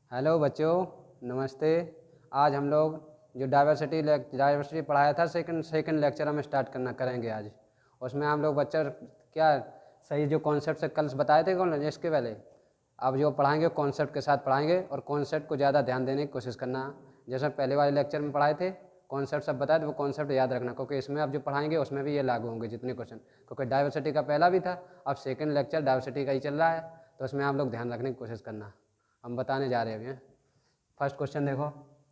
Hello बच्चों, नमस्ते। आज हम लोग जो डाइवर्सिटी पढ़ाया था सेकंड लेक्चर हम स्टार्ट करेंगे आज। उसमें हम लोग बच्चा क्या सही जो कॉन्सेप्ट से कल बताए थे कौन इसके पहले, अब जो पढ़ाएंगे कॉन्सेप्ट के साथ पढ़ाएंगे और कॉन्सेप्ट को ज़्यादा ध्यान देने की कोशिश करना। जैसे पहले वाले लेक्चर में पढ़ाए थे कॉन्सेप्ट सब बताए थे, वो कॉन्सेप्ट याद रखना, क्योंकि इसमें अब जो पढ़ाएंगे उसमें भी ये लागू होंगे जितने क्वेश्चन, क्योंकि डाइवर्सिटी का पहला भी था, अब सेकंड लेक्चर डाइवर्सिटी का ही चल रहा है, तो उसमें आप लोग ध्यान रखने की कोशिश करना। हम बताने जा रहे हैं अभी। फर्स्ट क्वेश्चन देखो,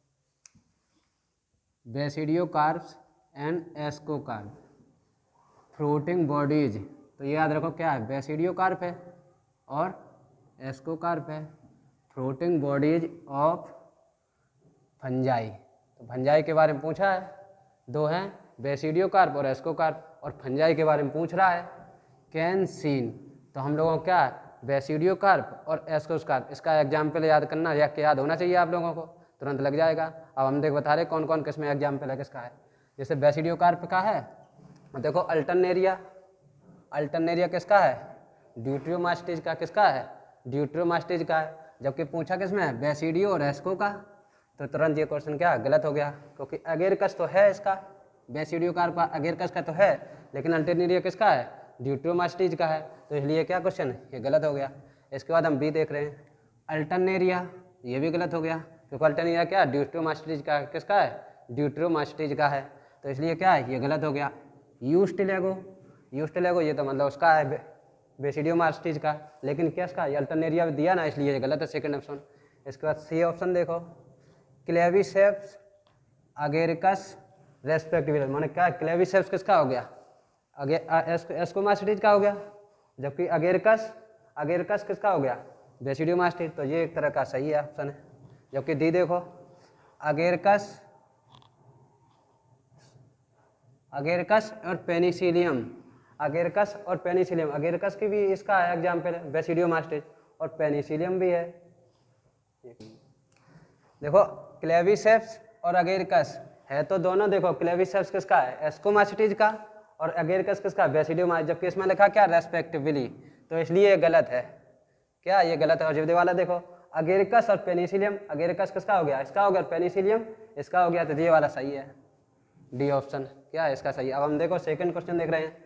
basidiocarps and ascocarp fruiting bodies. तो ये याद रखो क्या है, बेसिडियोकार्प है और एस्कोकार्प है, फ्लोटिंग बॉडीज ऑफ फंजाई। तो फंजाई के बारे में पूछा है, दो हैं बेसिडियोकार्प और एस्कोकार्प, और फंजाई के बारे में पूछ रहा है कैन सीन। तो हम लोगों को क्या है, बेसिडियोकार्प और एस्कोकार्प, इसका एग्जाम्पल याद करना या याद होना चाहिए आप लोगों को, तुरंत लग जाएगा। अब हम बता रहे कौन कौन किसमें एग्जाम्पल है किसका है। जैसे बेसिडियोकार्प का है, देखो अल्टरनेरिया, अल्टरनेरिया किसका है, ड्यूट्रियोमास्टिज का, किसका है, ड्यूट्रियोमास्टिज का है। जबकि पूछा किसमें है, बेसिडियो और एस्को का, तो तुरंत ये क्वेश्चन क्या गलत हो गया, क्योंकि अगेरकस तो है इसका, बेसिडियोकार्प का अगेरकस का तो है, लेकिन अल्टरनेरिया किसका है, ड्यूट्रियोमास्टिज का है, तो इसलिए क्या क्वेश्चन ये गलत हो गया। इसके बाद हम बी देख रहे हैं, अल्टरनेरिया, ये भी गलत हो गया, क्योंकि अल्टरनेरिया क्या ड्यूट्रियोमास्टिज का, किसका है, ड्यूट्रियोमास्टिज का है, तो इसलिए क्या है ये गलत हो गया। यूस्टिलेगो, यूस्टिलेगो ये तो मतलब उसका है बेसिडियोमास्टिज का, लेकिन क्या इसका अल्टरनेरिया दिया ना, इसलिए ये गलत है सेकंड ऑप्शन। इसके बाद सी ऑप्शन देखो, क्लेविसेप्स अगेरिकस रेस्पेक्टिवली, माने क्या क्लेविसेप्स किसका हो गया, एस्कोमास्टिज का हो गया, जबकि अगेरिकस, अगेरिकस किसका हो गया, बेसिडियोमास्टिज, तो ये एक तरह का सही है ऑप्शन है। जबकि डी देखो, अगेरिकस, अगेरिकस और पेनिसिलियम, अगेरिकस और पेनिसिलियम, अगेरिकस की भी इसका है एग्जाम्पल है बेसिडियोमास्टिज, और पेनिसिलियम भी है। देखो क्लेविसेप्स और अगेरिकस है तो दोनों, देखो क्लेविसेप्स किसका है, एस्कोमास्टिज का, और अगेरिकस किसका, बेसिडियोमास्टिज, जबकि इसमें लिखा क्या रेस्पेक्टिवली, तो इसलिए ये गलत है, क्या ये गलत है। और जब वाला देखो अगेरिकस और पेनिसिलियम, अगेरिकस किसका हो गया, इसका हो गया, पेनिसिलियम इसका हो गया, तो ये वाला सही है, डी ऑप्शन क्या है इसका सही। अब हम देखो सेकंड क्वेश्चन देख रहे हैं,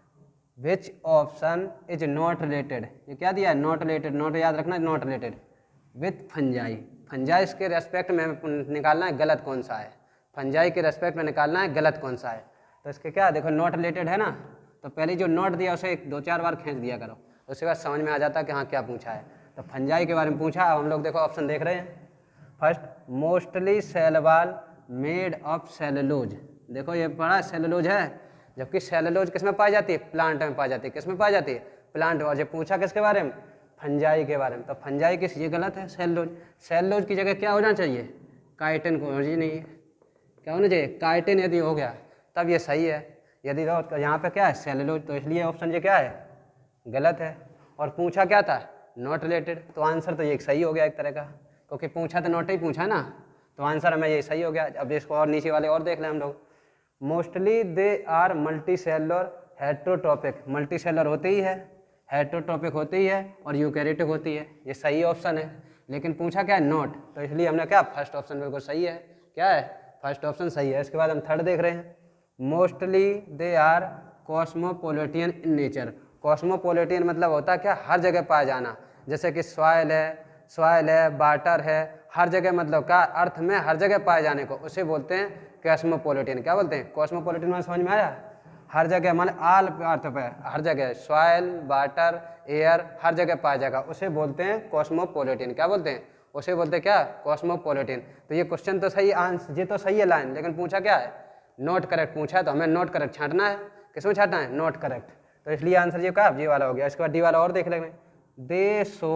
which option is not related, ये क्या दिया है, नॉट रिलेटेड, नॉट याद रखना, not related with fungi, fungi के रेस्पेक्ट में निकालना है गलत कौन सा है, फंजाई के रेस्पेक्ट में निकालना है गलत कौन सा है। तो इसके क्या देखो नॉट रिलेटेड है ना, तो पहले जो नोट दिया उसे दो चार बार खींच दिया करो, उसके बाद समझ में आ जाता है कि हाँ क्या पूछा है। तो फंजाई के बारे में पूछा, अब हम लोग देखो ऑप्शन देख रहे हैं। First, mostly cell wall made of cellulose, देखो ये बड़ा सेलुलोज है, जबकि सेलुलोज किस में पाई जाती है, प्लांट में पाई जाती है, किस में पाई जाती है, प्लांट। और जब पूछा किसके बारे में, फंजाई के बारे में, तो फंजाई किस, ये गलत है, सेलुलोज, सेलुलोज की जगह क्या होना चाहिए, काइटिन को, नहीं है क्या होना चाहिए, काइटिन, यदि हो गया तब ये सही है, यदि तो यहाँ पे क्या है सेलुलोज, तो इसलिए ऑप्शन ये क्या है गलत है। और पूछा क्या था, नॉट रिलेटेड, तो आंसर तो ये सही हो गया एक तरह का, क्योंकि पूछा तो नॉट ही पूछा ना, तो आंसर हमें ये सही हो गया। अब इसको और नीचे वाले और देख लें हम लोग, mostly they are multicellular heterotrophic, multicellular होती ही है, हेट्रोट्रोपिक होती ही है, और यूकैरियोटिक होती है, ये सही ऑप्शन है। लेकिन पूछा क्या है नॉट, तो इसलिए हमने क्या फर्स्ट ऑप्शन बिल्कुल सही है, क्या है फर्स्ट ऑप्शन सही है। इसके बाद हम थर्ड देख रहे हैं, mostly they are cosmopolitan in nature, cosmopolitan मतलब होता है क्या, हर जगह पाया जाना, जैसे कि सॉइल है, वाटर है, हर जगह, मतलब क्या अर्थ में हर जगह पाए जाने को, उसे बोलते हैं कॉस्मोपोलिटियन। क्या बोलते हैं, कॉस्मोपोलिटियन में समझ में आया, हर जगह मान ऑल अर्थ पे, हर जगह सॉइल, वाटर, एयर, हर जगह पाया जाएगा, उसे बोलते हैं कॉस्मोपोलिटियन। क्या बोलते हैं, उसे बोलते हैं क्या, कॉस्मोपोलिटियन। तो ये क्वेश्चन तो सही, आंसर ये तो सही है लाइन, लेकिन पूछा क्या है नॉट करेक्ट पूछा है, तो हमें नॉट करेक्ट छांटना है, किसमें छांटना है, नॉट करेक्ट, तो इसलिए आंसर ये क्या ये वाला हो गया। इसके बाद डी वाला और देख लेंगे, they show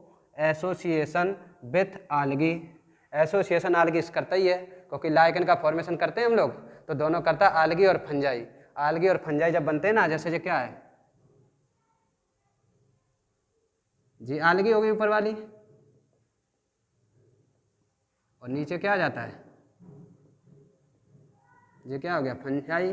association with algae, association algae करता ही है, क्योंकि लाइकन का फॉर्मेशन करते हैं हम लोग, तो दोनों करता है आलगी और फंजाई, आलगी और फंजाई जब बनते हैं ना, जैसे ये क्या है जी, आलगी हो गई ऊपर वाली, और नीचे क्या आ जाता है, ये क्या हो गया फंजाई।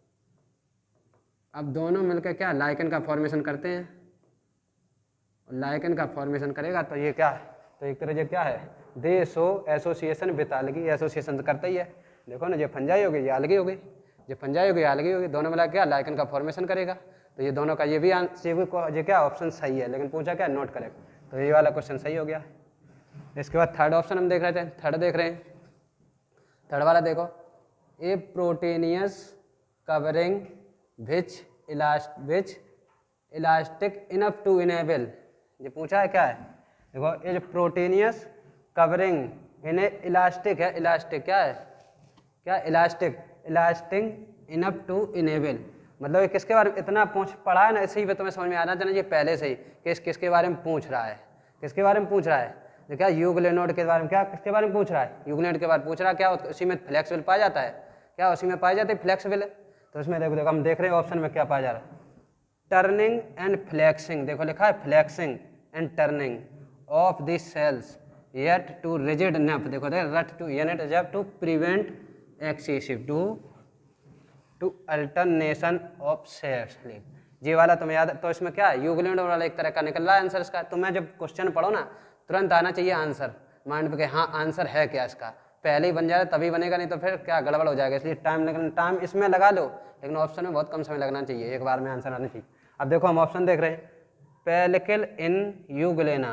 अब दोनों मिलकर क्या लाइकन का फॉर्मेशन करते हैं, और लाइकन का फॉर्मेशन करेगा तो ये क्या है, तो एक तरह से क्या है they show association with algae, association तो करता ही है। देखो ना, ये फंजाई हो गई, ये अलगी हो गई, ये फंजाई हो गई, अलगी हो गई, दोनों मिला क्या लाइकन का फॉर्मेशन करेगा। तो ये दोनों का ये भी ये क्या ऑप्शन सही है, लेकिन पूछा क्या नोट करेगा, तो ये वाला क्वेश्चन सही हो गया। इसके बाद थर्ड ऑप्शन हम देख रहे थे, थर्ड देख रहे हैं, थर्ड वाला देखो, a proteinaceous covering which elastic enough to enable, ये पूछा है क्या है, देखो ये जो प्रोटेनियस कवरिंग इन्हें इलास्टिक है, इलास्टिक क्या है, क्या इलास्टिक इनफ टू इनेबल, मतलब ये किसके बारे में इतना पढ़ा है ना, इसी पे तुम्हें समझ में आना चाहिए पहले से ही कि किसके बारे में पूछ रहा है, किसके बारे में पूछ रहा है, तो क्या यूग्लेनोड के बारे में, क्या किसके बारे में पूछ रहा है, यूग्लेनोड के बारे में पूछ रहा है, क्या उसी में फ्लेक्सिबल पाया जाता है, क्या उसी में पाई जाती है फ्लेक्सिबल। तो इसमें देखो देखो हम देख रहे हैं ऑप्शन में क्या पाया जा रहा है, टर्निंग एंड फ्लेक्सिंग, देखो लिखा है flexing and turning of this cells yet too rigid enough, देखो रट टू यूनिट जब to prevent excessive to alternation of cells, ये वाला तुम्हें याद, तो इसमें क्या है यूग्लेनोड वाला एक तरह का निकल रहा है आंसर इसका। तुम्हें जब क्वेश्चन पढ़ो ना तुरंत आना चाहिए आंसर माइंड पे कि हाँ आंसर है क्या इसका, पहले ही बन जाए तभी बनेगा, नहीं तो फिर क्या गड़बड़ हो जाएगा। इसलिए टाइम इसमें लगा लो, लेकिन ऑप्शन में बहुत कम समय लगना चाहिए, एक बार में आंसर आना चाहिए। अब देखो हम ऑप्शन देख रहे हैं, pellicle in Euglena,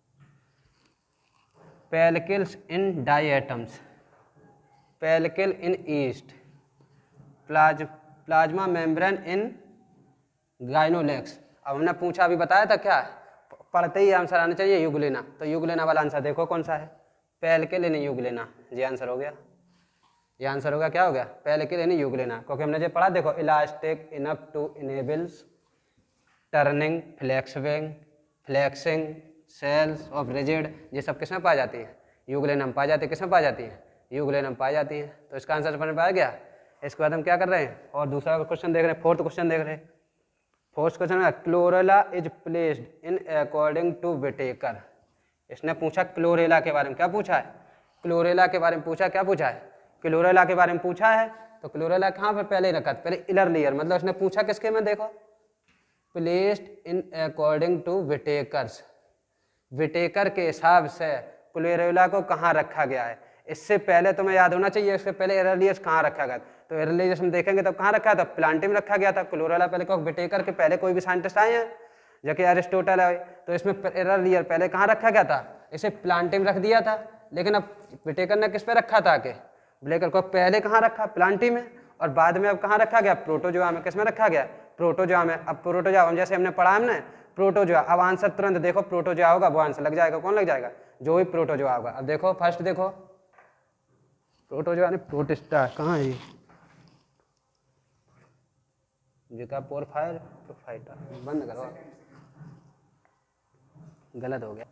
pellicles in diatoms, pellicle in yeast, plasma membrane in Gonyaulax. अब हमने पूछा अभी बताया था क्या, पढ़ते ही आंसर आना चाहिए यूग्लेना, तो यूग्लेना वाला आंसर देखो कौन सा है, पेलिकल इन यूग्लेना, ये आंसर हो गया, ये आंसर हो गया, क्या हो गया पेलिकल इन यूग्लेना, क्योंकि हमने जो पढ़ा देखो elastic enough to enables turning flexing cells of rigid, ये सब किस में पाई जाती है, यूग्लेना में पाई जाती है, किस में पाई जाती है, यूग्लेना में पाई जाती है। तो इसका आंसर समझ में पाया गया। इसके बाद हम क्या कर रहे हैं और दूसरा क्वेश्चन देख रहे हैं, फोर्थ क्वेश्चन देख रहे हैं। फोर्थ क्वेश्चन में Chlorella is placed in according to Whittaker, इसने पूछा क्लोरेला के बारे में, क्या पूछा है क्लोरेला के बारे में पूछा, क्या पूछा है क्लोरेला के बारे में पूछा है। तो क्लोरेला कहाँ पर पहले रखा, पहले इलर लेयर, मतलब इसने पूछा किसके में, देखो placed in according to Whittaker's, Whittaker के हिसाब से क्लोरेला को कहाँ रखा गया है। इससे पहले तुम्हें याद होना चाहिए इससे पहले एरलियस कहाँ रखा गया, तो एरलियस हम देखेंगे तब कहाँ रखा था, प्लांटी में रखा गया था। क्लोरेला पहले को विटेकर के पहले कोई भी साइंटिस्ट आए हैं जबकि एरिस्टोटल है, तो इसमें एरलियर पहले कहाँ रखा गया था, इसे प्लांटी में रख दिया था। लेकिन अब विटेकर ने किस पे रखा था कि ब्लेकर को पहले कहाँ रखा, प्लांटी में, और बाद में अब कहाँ रखा गया, प्रोटोजोआ में, किस में रखा गया, प्रोटोजोआ में। अब प्रोटोजोआ जैसे हमने पढ़ा हमने प्रोटोजोआ, अब आंसर तुरंत देखो प्रोटोजोआ होगा, वो आंसर लग जाएगा, कौन लग जाएगा, जो भी प्रोटोजोआ होगा। अब देखो फर्स्ट देखो प्रोटोजोआ ने प्रोटिस्टा कहाँ है ये का पोरफायर प्रोफाइटा, बंद करो, गलत हो गया,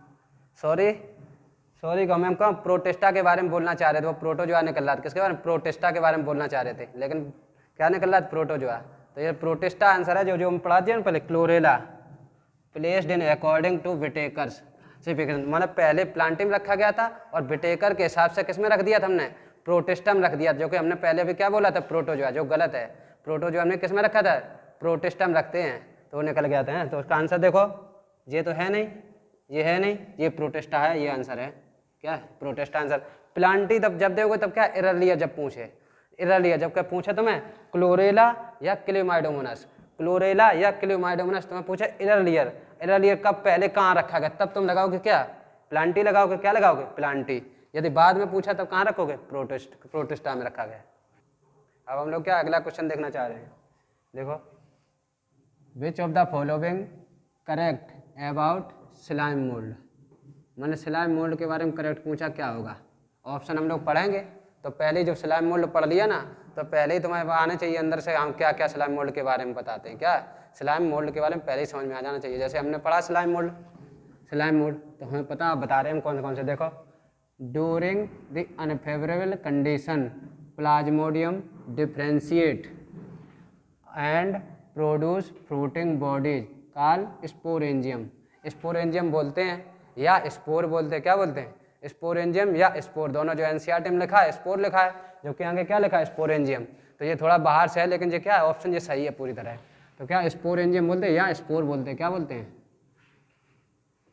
सॉरी हम कहा प्रोटेस्टा के बारे में बोलना चाह रहे थे, वो प्रोटोजोआ निकल रहा था, किसके बारे में, प्रोटेस्टा के बारे में बोलना चाह रहे थे, लेकिन क्या निकल रहा था, प्रोटोजोआ। तो ये प्रोटेस्टा आंसर है, जो हम पढ़ा दिया ना पहले, Chlorella placed in according to Whittaker's, मतलब पहले प्लांटी में रखा गया था और विटेकर के हिसाब से किस में रख दिया था हमने, प्रोटेस्टा में रख दिया, जो कि हमने पहले भी क्या बोला था, प्रोटोजोआ, जो गलत है। प्रोटोजोआ हमने किस में रखा था, प्रोटेस्टा में रखते हैं, तो वो निकल गया था। तो उसका आंसर देखो, ये तो है नहीं, ये है नहीं, ये प्रोटेस्टा है, ये आंसर है, क्या है प्रोटेस्टा आंसर। प्लांटी तब जब देखोगे तब क्या एरलियर जब पूछे, एरलियर जब क्या पूछे तुम्हें क्लोरेला या क्लेमाइडोमोनास, क्लोरेला या क्लेमाइडोमोनास तुम्हें पूछे एरलियर, एरलियर कब पहले कहाँ रखा गया, तब तुम लगाओगे क्या, प्लांटी लगाओगे, क्या लगाओगे, प्लांटी। यदि बाद में पूछा तब कहाँ रखोगे, प्रोटेस्टा में रखा गया। अब हम लोग क्या अगला क्वेश्चन देखना चाह रहे हैं, देखो which of the following correct about slime mould, मैंने स्लाइम मोल्ड के बारे में करेक्ट पूछा, क्या होगा। ऑप्शन हम लोग पढ़ेंगे, तो पहले जब स्लाइम मोल्ड पढ़ लिया ना तो पहले ही तुम्हें आने चाहिए अंदर से हम क्या क्या स्लाइम मोल्ड के बारे में बताते हैं, क्या स्लाइम मोल्ड के बारे में पहले ही समझ में आ जाना चाहिए। जैसे हमने पढ़ा स्लाइम मोल्ड तो हमें पता, आप बता रहे हैं हम कौन से देखो, during the unfavourable condition plasmodium differentiate and produce fruiting bodies call sporangium, sporangium बोलते हैं या स्पोर बोलते हैं, क्या बोलते हैं, स्पोरेंजियम या स्पोर, दोनों। जो एनसीईआरटी में लिखा है स्पोर लिखा है, जो कि आगे क्या लिखा है, स्पोरेंजियम। तो ये थोड़ा बाहर से है, लेकिन ये क्या है, ऑप्शन ये सही है पूरी तरह। तो क्या स्पोरेंजियम बोलते हैं या स्पोर बोलते हैं, क्या बोलते हैं,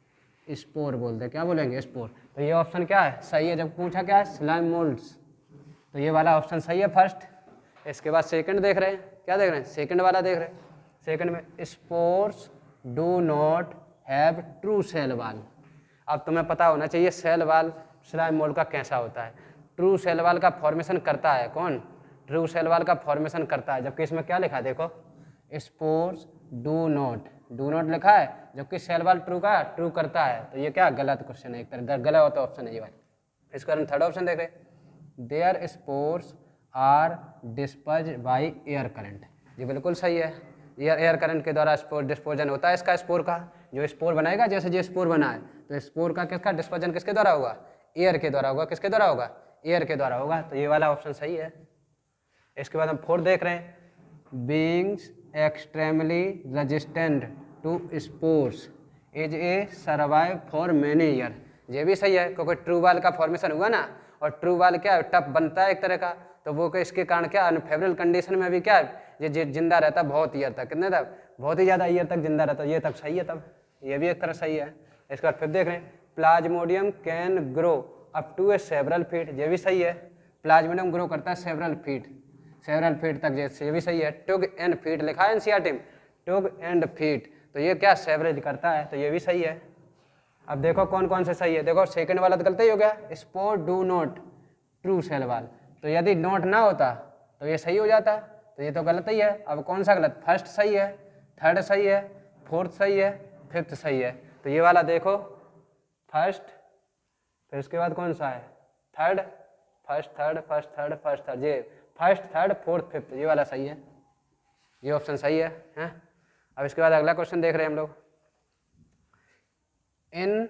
स्पोर बोलते हैं, क्या बोलेंगे स्पोर। तो ये ऑप्शन क्या है, सही है। जब पूछा क्या है, स्लाइम मोल्ड्स, तो ये वाला ऑप्शन सही है फर्स्ट। इसके बाद सेकंड देख रहे हैं, क्या देख रहे हैं, सेकंड वाला देख रहे हैं। सेकंड में spores do not have true cell wall. अब तुम्हें पता होना चाहिए सेल वाल स्लाइम मोल्ड का कैसा होता है। ट्रू सेल वाल का फॉर्मेशन करता है कौन, ट्रू सेल वाल का फॉर्मेशन करता है, जबकि इसमें क्या लिखा है देखो, स्पोर्स डू नॉट लिखा है, जबकि सेल वाल ट्रू करता है। तो ये क्या गलत क्वेश्चन है, एक तरह गलत होता ऑप्शन है ये वाला। इसका हम थर्ड ऑप्शन देख रहे हैं, their spores are disperse by air current. ये बिल्कुल सही है, एयर करंट के द्वारा स्पोर डिस्पोजन होता है इसका स्पोर का। जो स्पोर बनाएगा, जैसे जो स्पोर बना है, तो स्पोर का किसका डिस्पर्जन किसके द्वारा होगा, एयर के द्वारा होगा। किसके द्वारा होगा, एयर के द्वारा होगा। तो ये वाला ऑप्शन सही है। इसके बाद हम फोर्थ देख रहे हैं, beings extremely resistant to spores is a survive for many year. ये भी सही है, क्योंकि ट्रू वाल का फॉर्मेशन हुआ ना, और ट्रू वाल क्या टफ बनता है एक तरह का, तो वो इसके कारण क्या अनफेवरेबल कंडीशन में भी क्या ये जिंदा रहता बहुत ईयर तक, कितने तक, बहुत ही ज़्यादा ईयर तक जिंदा रहता। ये तक सही है, तब ये भी एक तरह सही है। इसके बाद फिर देख रहे हैं, plasmodium can grow up to a several feet. ये भी सही है, प्लाज्मोडियम ग्रो करता है सेवरल फीट तक, ये भी सही है। टुग एंड फीट लिखा है एनसीईआरटी में, टुग एंड फीट, तो ये क्या सेवरेज करता है, तो ये भी सही है। अब देखो कौन कौन से सही है, देखो सेकंड वाला तो गलत ही हो गया, spore do not true cell wall, तो यदि नोट ना होता तो ये सही हो जाता, तो ये तो गलत ही है। अब कौन सा गलत, फर्स्ट सही है, थर्ड सही है, फोर्थ सही है, फिफ्थ सही है। तो ये वाला देखो फर्स्ट, फिर उसके बाद कौन सा है थर्ड, फर्स्ट थर्ड, ये फर्स्ट थर्ड फोर्थ फिफ्थ, ये वाला सही है, ये ऑप्शन सही है, हैं? अब इसके बाद अगला क्वेश्चन देख रहे हैं हम लोग, इन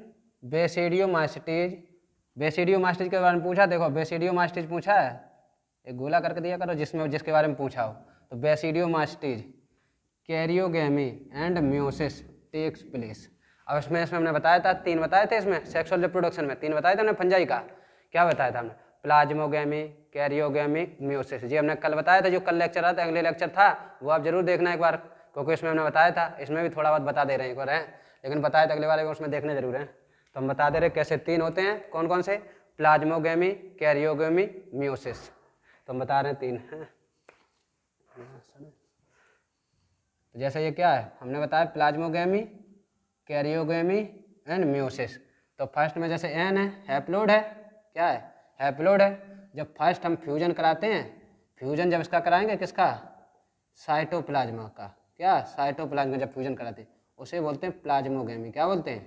बेसिडियोमास्टिज के बारे में पूछा। देखो बेसिडियोमास्टिज पूछा है, एक गोला करके दिया करो जिसके बारे में पूछा हो। तो basidiomycetes karyogamy and meiosis takes place. अब इसमें हमने बताया था, 3 बताए थे इसमें सेक्सुअल रिप्रोडक्शन में, 3 बताए थे हमने फंजाई का। क्या बताया था हमने, प्लाज्मोगेमी, कैरियोगेमी, मियोसिस। ये हमने कल बताया था, जो कल लेक्चर आता है, अगले लेक्चर था वो आप जरूर देखना एक बार, क्योंकि इसमें हमने बताया था। इसमें भी थोड़ा बहुत बता दे रहे हैं एक बार, हैं, लेकिन बताया था अगले वाले उसमें देखने जरूर हैं। तो हम बता दे रहे कैसे 3 होते हैं, कौन कौन से, प्लाज्मोगेमी, कैरियोगेमी, मियोसिस। तो हम बता रहे हैं 3 हैं। तो जैसे ये क्या है, हमने बताया प्लाज्मोगेमी, कैरियोगेमी एंड मियोसिस। तो फर्स्ट में जैसे एन है, हैप्लोइड है, क्या है, हैप्लोइड है। जब फर्स्ट हम फ्यूजन कराते हैं, फ्यूजन जब इसका कराएंगे किसका, साइटोप्लाज्मा का, क्या साइटोप्लाज्मा जब फ्यूजन कराते हैं उसे बोलते हैं प्लाज्मोगेमी। क्या बोलते हैं,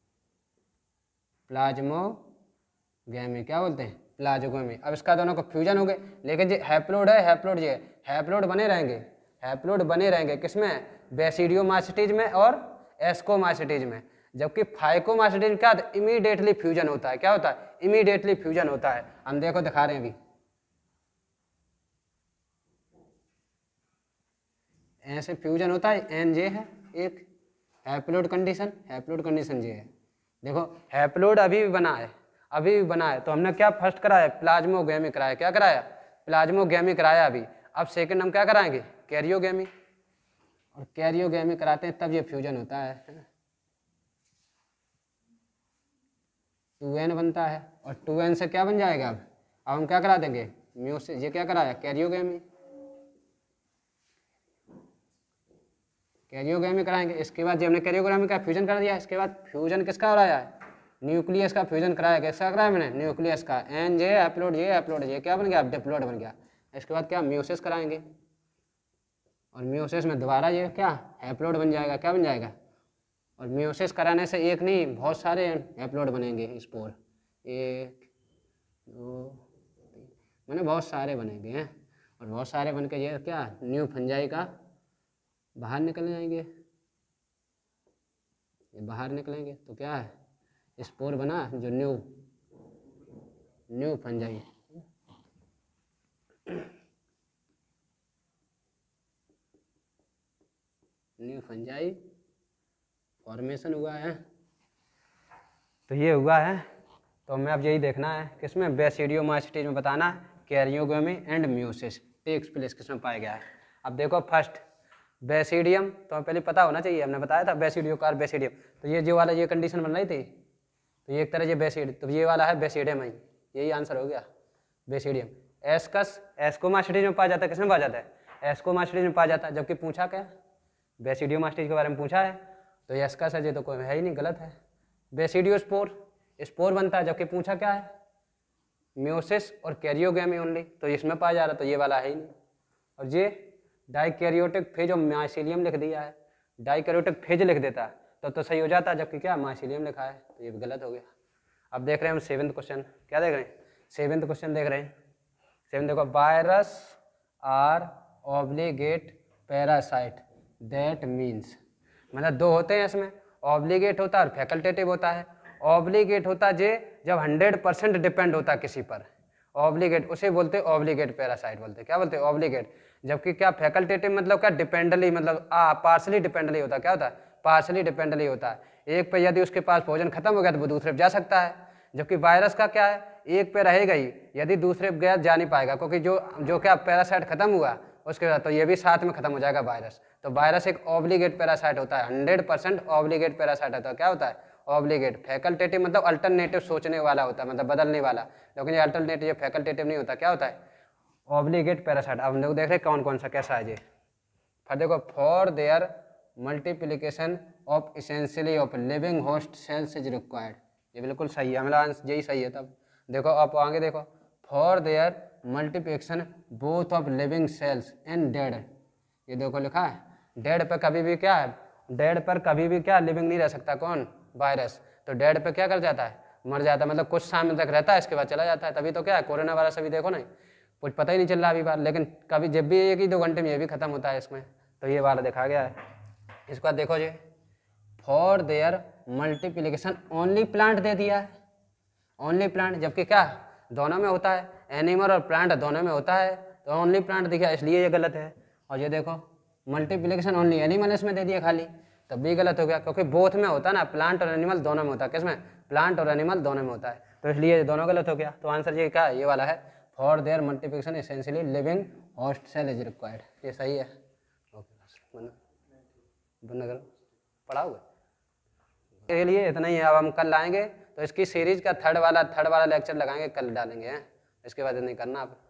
प्लाज्मोगेमी। क्या बोलते हैं, प्लाज्मोगेमी। अब इसका दोनों को फ्यूजन हो गए, लेकिन जो हैप्लोइड है, हैप्लोइड ये हैप्लोइड बने रहेंगे, हैप्लोइड बने रहेंगे किसमें, बेसिडियोमास्टिज में और एस्कोमास्टिज में। जबकि फाइकोमास्टिज क्या होता है, इमीडिएटली फ्यूजन होता है। क्या होता है, इमीडिएटली फ्यूजन होता है। हम देखो दिखा रहे हैं अभी, ऐसे फ्यूजन होता है, एन जे है एक हैप्लोइड कंडीशन जे है। देखो हैप्लोइड अभी भी बना है, तो हमने क्या फर्स्ट कराया, प्लाज्मोगेमी कराया। क्या कराया, प्लाज्मोगेमी कराया अभी। अब सेकंड हम क्या कराएंगे, कैरियोगेमी, और कैरियोगेमी कराते हैं तब ये फ्यूजन होता है, 2n बनता है, और 2n से क्या बन जाएगा। अब हम क्या करा देंगे, मियोसिस। ये क्या कराया, कैरियोगेमी कराएंगे। इसके बाद जब हमने कैरियोगेमी का फ्यूजन कर दिया, इसके बाद फ्यूजन किसका हो रहा है, न्यूक्लियस का फ्यूजन कराया। किसका कराया मैंने, न्यूक्लियस का, एन जे हैप्लोइड, ये क्या बन गया, डिप्लोइड बन गया। इसके बाद क्या, मियोसिस कराएंगे, और मियोसिस में दोबारा ये क्या, हैप्लोइड बन जाएगा। क्या बन जाएगा, और मियोसिस कराने से एक नहीं बहुत सारे हैप्लोइड बनेंगे, स्पोर 1 2 3, मैंने बहुत सारे बनेंगे हैं, और बहुत सारे बन के ये क्या, न्यू फंजाई का बाहर निकल जाएंगे, ये बाहर निकलेंगे। तो क्या है, स्पोर बना जो new fungi. New fungi formation हुआ है, तो ये हुआ है। तो हमें अब यही देखना है किसमें, बेसिडियोमास्टिज में बताना karyogamy and meiosis takes place किसमें पाया गया है। अब देखो फर्स्ट बेसिडियम तो पहले पता होना चाहिए, हमने बताया था बेसिडियो कार बेसिडियम। तो ये जो वाला ये कंडीशन बन रही थी, तो ये एक तरह ये बेसिड, तो ये वाला है बेसिडियम ही, यही आंसर हो गया बेसिडियम। एस्कस एस्कोमास्टिज में पाया जाता है, किसमें पाया जाता है? एस्कोमास्टिज में पाया जाता है, जबकि पूछा क्या बेसिडियोमास्टिज के बारे में पूछा है, तो एस्कस है, ये तो कोई है ही नहीं, गलत है। बेसिडियोस्पोर स्पोर बनता है, जबकि पूछा क्या है? म्योसिस और कैरियोगेमी ओनली, तो इसमें पाया जा रहा, तो ये वाला है ही नहीं। और ये डाइकैरियोटिक फेज और माइसीलियम लिख दिया है, डाइकैरियोटिक फेज लिख देता तो सही हो जाता, जबकि क्या माइसीलियम लिखा है, तो ये भी गलत हो गया। अब देख रहे हैं हम 7th क्वेश्चन, क्या देख रहे हैं? 7th क्वेश्चन देख रहे हैं। 7 देखो, virus are obligate parasite, that means, मतलब दो होते हैं इसमें, ऑब्लिगेट होता है और फैकल्टेटिव होता है। ऑब्लिगेट होता जे जब 100% डिपेंड होता है किसी पर, ऑब्लिगेट उसे बोलते हैं ऑब्लिगेट पैरासाइट बोलते हैं, क्या बोलते हैं? ऑब्लिगेट। जबकि क्या फैकल्टेटिव मतलब क्या? डिपेंडली, मतलब पार्सली डिपेंडली होता है, क्या होता है? पार्सली डिपेंडली होता है। एक पे यदि उसके पास भोजन खत्म हो गया तो वो दूसरे पे जा सकता है। जबकि वायरस का क्या है? एक पे रहेगा ही, यदि दूसरे पे गया जा नहीं पाएगा, क्योंकि जो क्या पैरासाइट खत्म हुआ उसके बाद तो ये भी साथ में खत्म हो जाएगा वायरस। तो वायरस एक ऑब्लिगेट पैरासाइट होता है, 100% ऑब्लिगेट पैरासाइट होता है। क्या होता है? ऑब्लिगेट। फैकल्टेटिव मतलब अल्टरनेटिव सोचने वाला होता है, मतलब बदलने वाला, लेकिन ये अल्टरनेटिव, ये फैकल्टेटिव नहीं होता। क्या होता है? Obligate parasite. अब हम लोग देख रहे हैं कौन कौन सा कैसा है ये। फिर देखो, for their multiplication of essentially of living host cells is required, ये बिल्कुल सही है, हमारा आंसर यही सही है। तब देखो आप आगे देखो, for their multiplication both of living cells and dead, ये देखो लिखा है डेड पर कभी भी क्या है? डेड पर कभी भी क्या लिविंग नहीं रह सकता, कौन? वायरस। तो डेड पे क्या कर जाता है? मर जाता है, मतलब कुछ समय तक रहता है, इसके बाद चला जाता है। तभी तो क्या है, कोरोना वायरस अभी देखो ना, कुछ पता ही नहीं चल रहा अभी बार, लेकिन कभी जब भी 1-2 घंटे में ये भी खत्म होता है इसमें। तो ये वाला देखा गया है। इसके बाद देखो जी, for their multiplication only plant दे दिया है, ओनली प्लांट, जबकि क्या दोनों में होता है, एनिमल और प्लांट दोनों में होता है, तो ओनली प्लांट दिखा, इसलिए ये गलत है। और ये देखो मल्टीप्लिकेशन ओनली एनिमल इसमें दे दिया खाली, तब भी गलत हो गया, क्योंकि बोथ में होता है ना, प्लांट और एनिमल दोनों में होता है। किसमें? प्लांट और एनिमल दोनों में होता है, तो इसलिए दोनों गलत हो गया। तो आंसर ये क्या है? ये वाला है, for their multiplication essentially living host cell is required, ये सही है। ओके, बंद करो, पढ़ाओगे के लिए इतना ही है। अब हम कल लाएंगे, तो इसकी सीरीज का थर्ड वाला लेक्चर लगाएंगे, कल डालेंगे हैं, इसके बाद नहीं करना आप।